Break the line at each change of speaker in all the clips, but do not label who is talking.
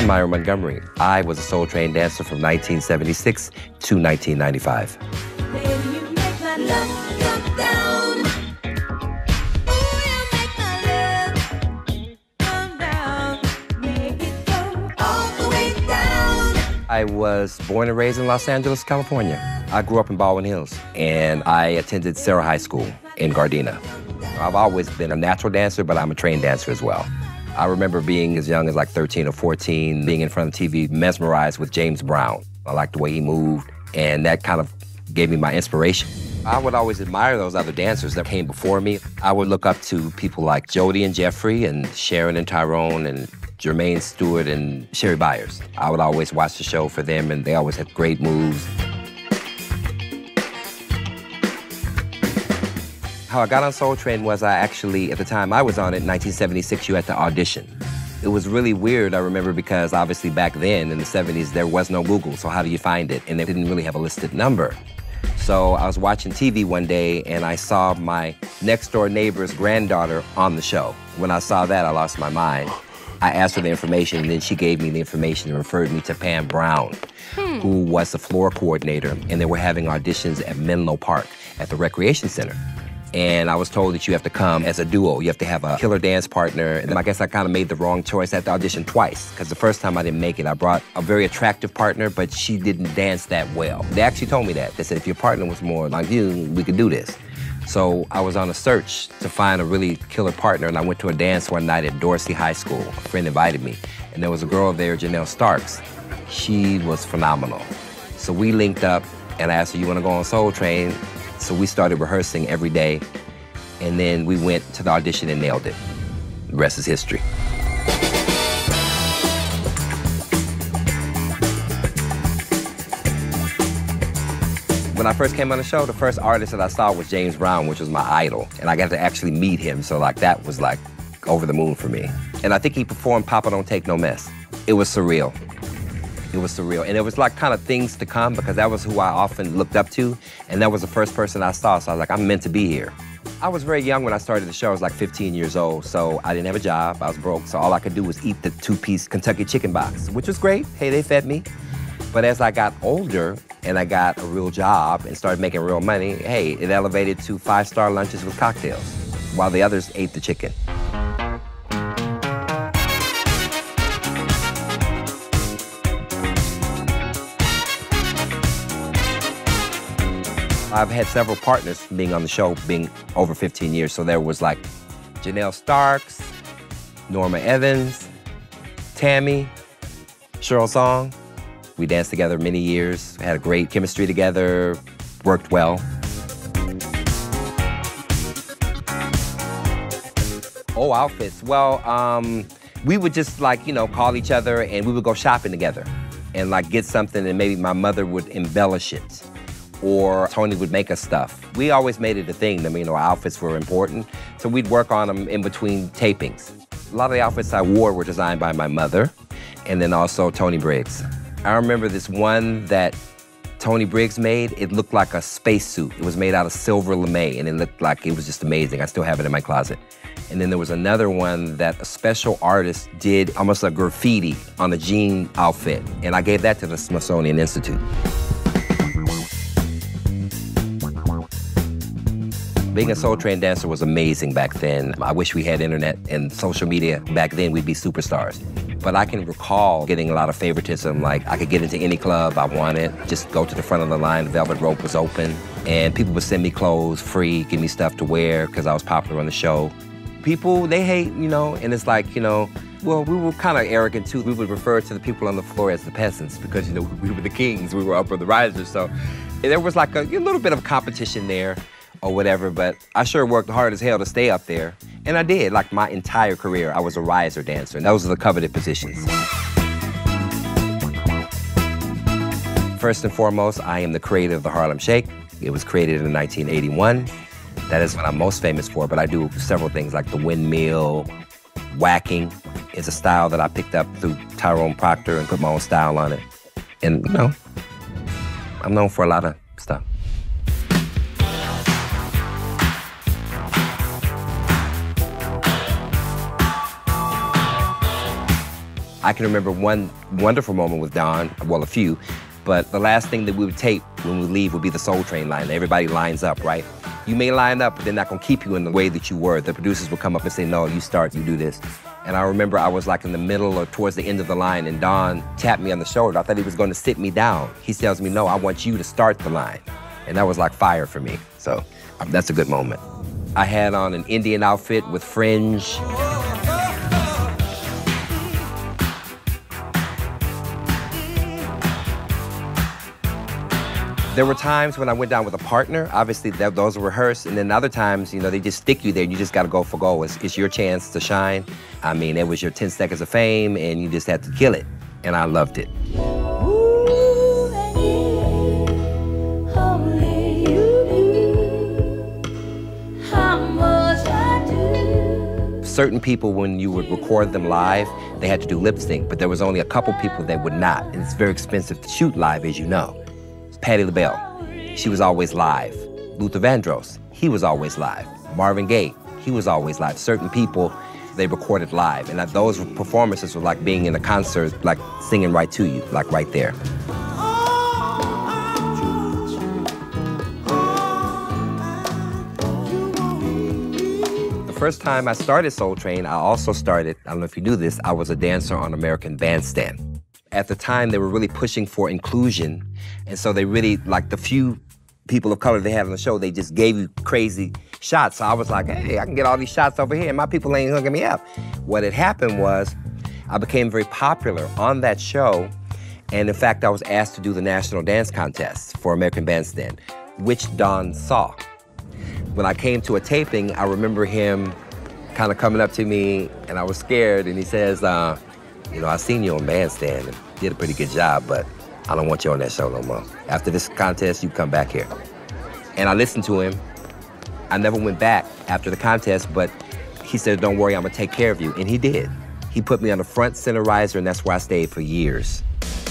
I'm Myron Montgomery. I was a Soul Train dancer from 1976 to 1995.
Baby, you make my love come down. Ooh, you make my love come down. Make it go all the way down.
I was born and raised in Los Angeles, California. I grew up in Baldwin Hills, and I attended Sarah High School in Gardena. I've always been a natural dancer, but I'm a trained dancer as well. I remember being as young as like 13 or 14, being in front of TV, mesmerized with James Brown. I liked the way he moved, and that kind of gave me my inspiration. I would always admire those other dancers that came before me. I would look up to people like Jody and Jeffrey and Sharon and Tyrone and Jermaine Stewart and Sherry Byers. I would always watch the show for them, and they always had great moves. How I got on Soul Train was I actually, at the time I was on it, in 1976, you had to audition. It was really weird, I remember, because obviously back then, in the 70s, there was no Google, so how do you find it? And they didn't really have a listed number. So I was watching TV one day, and I saw my next-door neighbor's granddaughter on the show. When I saw that, I lost my mind. I asked her the information, and then she gave me the information and referred me to Pam Brown, who was the floor coordinator, and they were having auditions at Menlo Park at the Recreation Center. And I was told that you have to come as a duo. You have to have a killer dance partner. And I guess I kind of made the wrong choice. I had to audition twice, because the first time I didn't make it, I brought a very attractive partner, but she didn't dance that well. They actually told me that. They said, if your partner was more like you, we could do this. So I was on a search to find a really killer partner, and I went to a dance one night at Dorsey High School. A friend invited me, and there was a girl there, Janelle Starks. She was phenomenal. So we linked up, and I asked her, you want to go on Soul Train? So we started rehearsing every day, and then we went to the audition and nailed it. The rest is history. When I first came on the show, the first artist that I saw was James Brown, which was my idol, and I got to actually meet him, so like that was like over the moon for me. And I think he performed Papa Don't Take No Mess. It was surreal. It was surreal. And it was like kind of things to come, because that was who I often looked up to, and that was the first person I saw, so I was like, I'm meant to be here. I was very young when I started the show. I was like 15 years old, so I didn't have a job. I was broke, so all I could do was eat the two-piece Kentucky chicken box, which was great. Hey, they fed me. But as I got older and I got a real job and started making real money, hey, it elevated to 5-star lunches with cocktails, while the others ate the chicken. I've had several partners being on the show, being over 15 years. So there was like Janelle Starks, Norma Evans, Tammy, Cheryl Song. We danced together many years, had a great chemistry together, worked well. Oh, outfits. Well, we would just like, you know, call each other and we would go shopping together and like get something, and maybe my mother would embellish it, or Tony would make us stuff. We always made it a thing. I mean, our outfits were important, so we'd work on them in between tapings. A lot of the outfits I wore were designed by my mother, and then also Tony Briggs. I remember this one that Tony Briggs made. It looked like a spacesuit. It was made out of silver lame, and it looked like it was just amazing. I still have it in my closet. And then there was another one that a special artist did almost a graffiti on the jean outfit, and I gave that to the Smithsonian Institute. Being a Soul Train dancer was amazing back then. I wish we had internet and social media. Back then, we'd be superstars. But I can recall getting a lot of favoritism, like I could get into any club I wanted, just go to the front of the line, the velvet rope was open, and people would send me clothes free, give me stuff to wear because I was popular on the show. People, they hate, you know, and it's like, you know, well, we were kind of arrogant too. We would refer to the people on the floor as the peasants because, you know, we were the kings, we were upper the risers, so there was like a little bit of competition there, or whatever, but I sure worked hard as hell to stay up there. And I did, like my entire career, I was a riser dancer, and those are the coveted positions. First and foremost, I am the creator of the Harlem Shake. It was created in 1981. That is what I'm most famous for, but I do several things like the windmill, whacking is a style that I picked up through Tyrone Proctor and put my own style on it. And, you know, I'm known for a lot of stuff. I can remember one wonderful moment with Don, well, a few, but the last thing that we would tape when we leave would be the Soul Train line. Everybody lines up, right? You may line up, but they're not gonna keep you in the way that you were. The producers would come up and say, no, you start, you do this. And I remember I was like in the middle or towards the end of the line, and Don tapped me on the shoulder. I thought he was gonna sit me down. He tells me, no, I want you to start the line. And that was like fire for me. So that's a good moment. I had on an Indian outfit with fringe. There were times when I went down with a partner, obviously those were rehearsed, and then other times, you know, they just stick you there and you just gotta go for gold. It's your chance to shine. I mean, it was your 10 seconds of fame and you just had to kill it, and I loved it. Certain people, when you would record them live, they had to do lip sync, but there was only a couple people that would not, and it's very expensive to shoot live, as you know. Patti LaBelle, she was always live. Luther Vandross, he was always live. Marvin Gaye, he was always live. Certain people, they recorded live, and those performances were like being in a concert, like singing right to you, like right there. The first time I started Soul Train, I also started, I don't know if you knew this, I was a dancer on American Bandstand. At the time, they were really pushing for inclusion, and so they really, like the few people of color they had on the show, they just gave you crazy shots. So I was like, hey, I can get all these shots over here, and my people ain't hooking me up. What had happened was, I became very popular on that show, and in fact, I was asked to do the National Dance Contest for American Bandstand, which Don saw. When I came to a taping, I remember him kind of coming up to me, and I was scared, and he says, you know, I seen you on Bandstand and did a pretty good job, but I don't want you on that show no more. After this contest, you come back here. And I listened to him. I never went back after the contest, but he said, don't worry, I'm gonna take care of you. And he did. He put me on the front center riser, and that's where I stayed for years.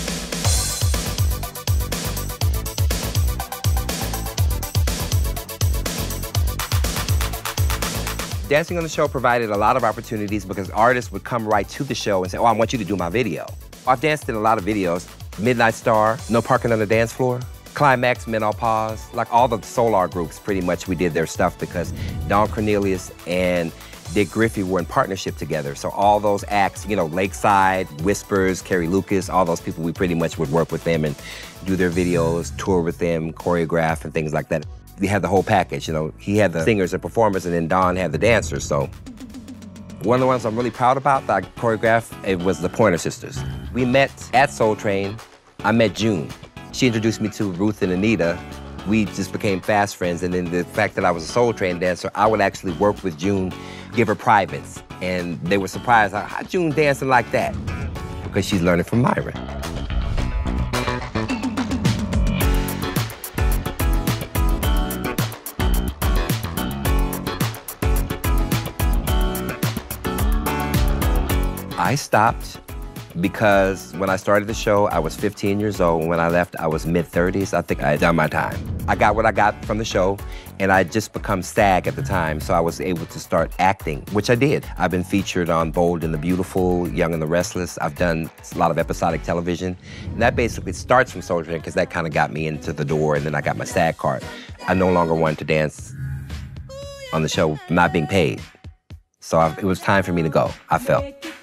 Dancing on the show provided a lot of opportunities because artists would come right to the show and say, oh, I want you to do my video. I've danced in a lot of videos. Midnight Star, No Parking on the Dance Floor, Climax, Menopause, like all the Solar groups, pretty much we did their stuff because Don Cornelius and Dick Griffey were in partnership together. So all those acts, you know, Lakeside, Whispers, Carrie Lucas, all those people, we pretty much would work with them and do their videos, tour with them, choreograph and things like that. We had the whole package, you know. He had the singers and performers, and then Don had the dancers, so. One of the ones I'm really proud about that I choreographed, it was the Pointer Sisters. We met at Soul Train. I met June. She introduced me to Ruth and Anita. We just became fast friends, and then the fact that I was a Soul Train dancer, I would actually work with June, give her privates, and they were surprised, how June dancing like that? Because she's learning from Myra. I stopped because when I started the show, I was 15 years old. When I left, I was mid-30s. I think I had done my time. I got what I got from the show, and I had just become SAG at the time, so I was able to start acting, which I did. I've been featured on Bold and the Beautiful, Young and the Restless. I've done a lot of episodic television, and that basically starts from Soul Train because that kind of got me into the door, and then I got my SAG card. I no longer wanted to dance on the show not being paid, so it was time for me to go, I felt.